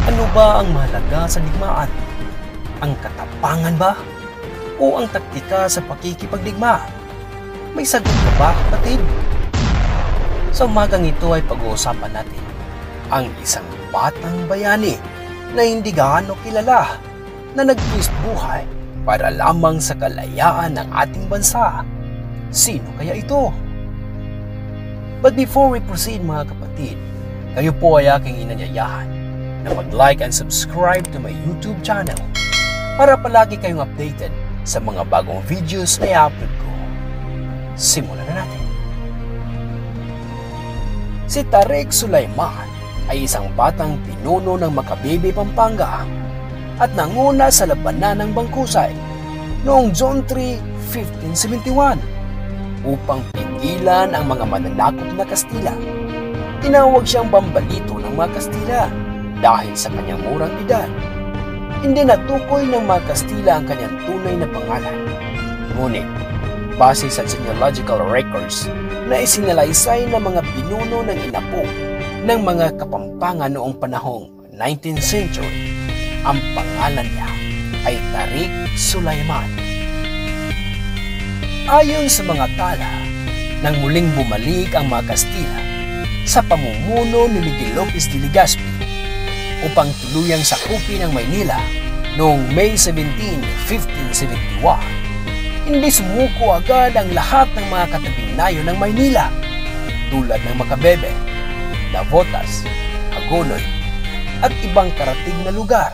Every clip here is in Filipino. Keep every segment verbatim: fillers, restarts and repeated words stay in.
Ano ba ang mahalaga sa digmaan? Ang katapangan ba? O ang taktika sa pakikipagdigma? May sagot ka ba, kapatid? Sa umagang ito ay pag-uusapan natin ang isang batang bayani na hindi gaano kilala na nag-twist buhay para lamang sa kalayaan ng ating bansa. Sino kaya ito? But before we proceed mga kapatid, kayo po ay aking inanyayahan na mag-like and subscribe to my YouTube channel para palagi kayong updated sa mga bagong videos na i-upload ko. Simulan na natin. Si Tariq Sulaiman ay isang batang pinuno ng Macabebe, Pampanga at nanguna sa labanan ng Bangkusay noong June three, fifteen seventy-one upang pigilan ang mga mananakop na Kastila. Tinawag siyang Bambalito ng mga Kastila dahil sa kanyang murang edad. Hindi natukoy ng mga Kastila ang kanyang tunay na pangalan. Ngunit, base sa genealogical records na isinalaysay ng mga pinuno ng inapo ng mga Kapampangan noong panahong nineteenth century, ang pangalan niya ay Tariq Sulaiman. Ayon sa mga tala, nang muling bumalik ang mga Kastila sa pamumuno ni Miguel Lopez de Legazpi upang tuluyang sakupin ang Maynila noong May seventeenth, fifteen seventy-one, hindi sumuko agad ang lahat ng mga katabing nayon ng Maynila tulad ng Macabebe, Navotas, Hagonoy at ibang karatig na lugar.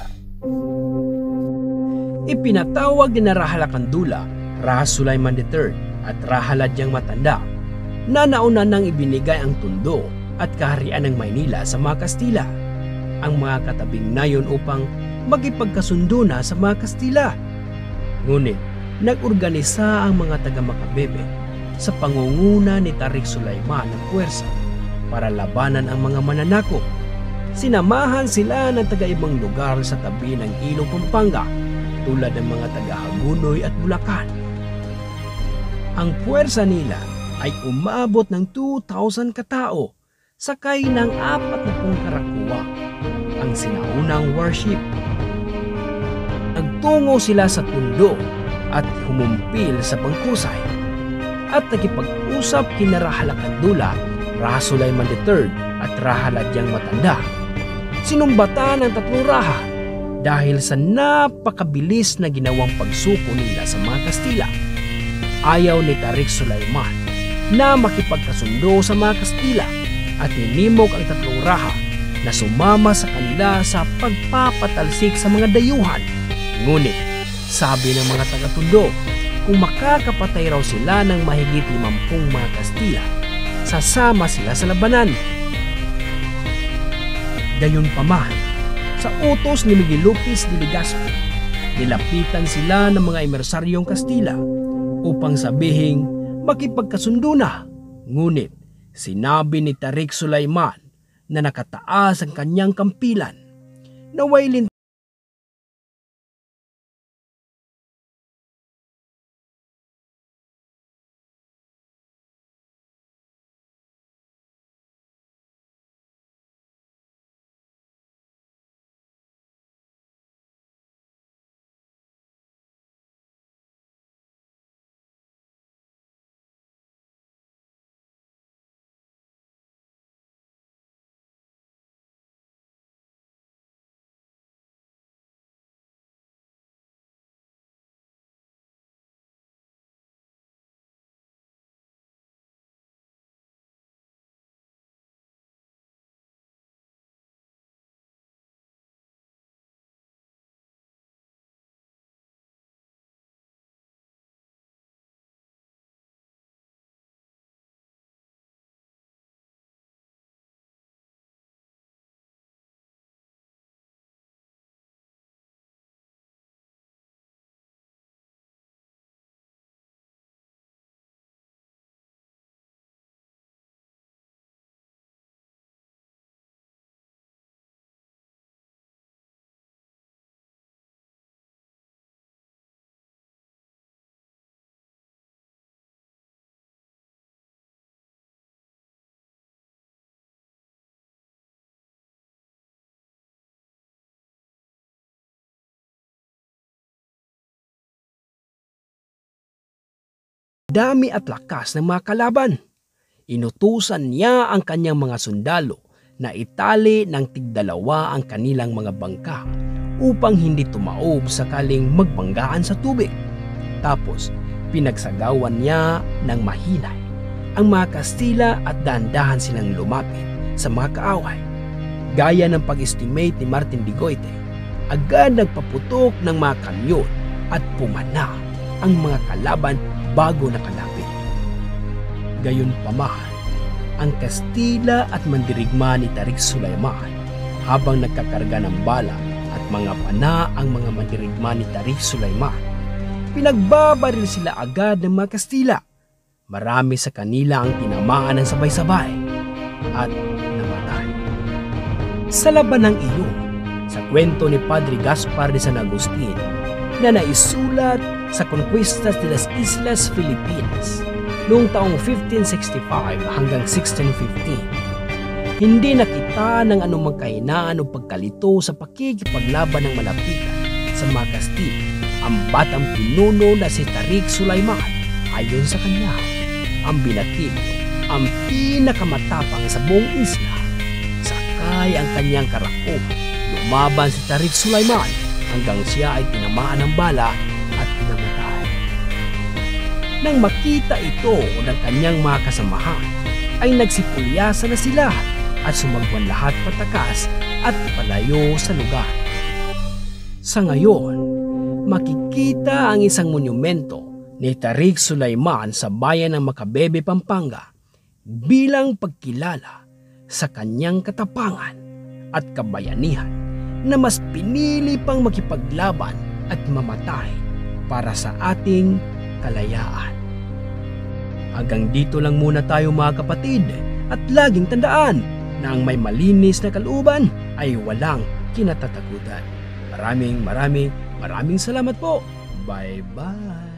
Ipinatawag ni Rahala Kandula, Raha Sulaiman the third at Rahala Diyang Matanda na nauna nang ibinigay ang tundo at kaharian ng Maynila sa mga Kastila, ang mga katabing nayon upang makipagkasundo na sa mga Kastila. Ngunit nag-organisa ang mga taga-Macabebe sa pangunguna ni Tariq Sulaiman ng puwersa para labanan ang mga mananakop. Sinamahan sila ng taga-ibang lugar sa tabi ng Ilog Pampanga tulad ng mga taga-Hagonoy at Bulacan. Ang puwersa nila ay umabot ng two thousand katao sakay ng apat na pung karakuwang, ang sinaunang warship. Nagtungo sila sa tundo at humumpil sa Bangkusay at nakipag-usap kina Rahala Kandula, Raha Sulaiman the third at Rahala Diyang Matanda. Sinumbatan ang tatlong raha dahil sa napakabilis na ginawang pagsuko nila sa mga Kastila. Ayaw ni Tariq Sulaiman na makipagkasundo sa mga Kastila at hinimok ang tatlong raha na sumama sa kanila sa pagpapatalsik sa mga dayuhan. Ngunit, sabi ng mga taga-tundo, kung makakapatay raw sila ng mahigit limampung mga Kastila, sasama sila sa labanan. Gayunpaman, sa utos ni Miguel Lopez de Legazpi, nilapitan sila ng mga emersaryong Kastila upang sabihing makipagkasundo na. Ngunit, sinabi ni Tariq Sulaiman na nakataas ang kanyang kampilan, naway dami at lakas ng mga kalaban. Inutusan niya ang kanyang mga sundalo na itali ng tigdalawa ang kanilang mga bangka upang hindi tumaob sakaling magbanggaan sa tubig. Tapos, pinagsagawan niya ng mahinay ang mga Kastila at dahan-dahan silang lumapit sa mga kaaway. Gaya ng pag-estimate ni Martin de Goite, agad nagpaputok ng mga kamyon at pumana ang mga kalaban bago nakalapit. Gayunpaman, ang Kastila at mandirigma ni Tariq Sulaiman habang nagkakarga ng bala at mga pana ang mga mandirigma ni Tariq Sulaiman, pinagbabaril sila agad ng mga Kastila. Marami sa kanila ang tinamaan ng sabay-sabay at namatay. Sa labanang iyon, sa kwento ni Padre Gaspar de San Agustin na naisulat sa Conquistas de las Islas Filipinas noong taong fifteen sixty-five hanggang sixteen fifteen, hindi nakita ng anumang kahinaan o pagkalito sa pakikipaglaban ng malapitan sa mga Kastila ang batang pinuno na si Tariq Sulaiman. Ayon sa kanya, ang binatilyo ang pinakamatapang sa buong isla. Sakay ang kanyang karakol, lumaban si Tariq Sulaiman hanggang siya ay tinamaan ng bala at namatay. Nang makita ito ng kanyang mga kasamahan, ay nagsipulyasan na sila at sumagwan lahat patakas at palayo sa lugar. Sa ngayon, makikita ang isang monumento ni Tariq Sulaiman sa bayan ng Macabebe, Pampanga bilang pagkilala sa kanyang katapangan at kabayanihan na mas pinili pang makipaglaban at mamatay para sa ating kalayaan. Hanggang dito lang muna tayo mga kapatid, at laging tandaan na ang may malinis na kalooban ay walang kinatatakutan. Maraming maraming maraming salamat po. Bye-bye.